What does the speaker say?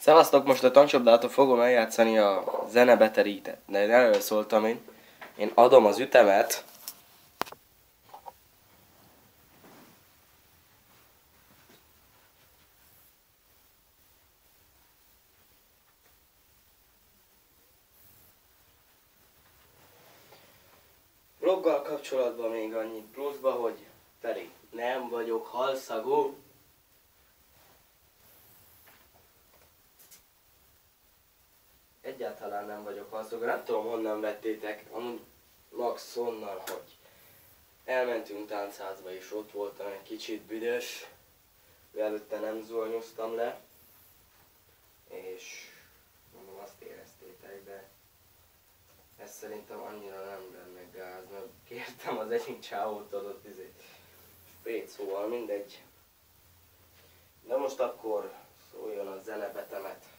Szevasztok, most a tankcsapdától fogom eljátszani a zenebeterítet. De én erről szóltam én adom az ütemet. Vloggal kapcsolatban még annyit pluszba, hogy Feri, nem vagyok halszagú. Egyáltalán nem vagyok halszagú, nem tudom honnan vettétek, amúgy max onnan, hogy elmentünk táncházba és ott voltam egy kicsit büdös, előtte nem zuhanyoztam le, és mondom azt éreztétek, de ez szerintem annyira nem benne gáz, mert kértem az egyik csávótól ott sprayt, szóval mindegy. De most akkor szóljon a zenebetemet.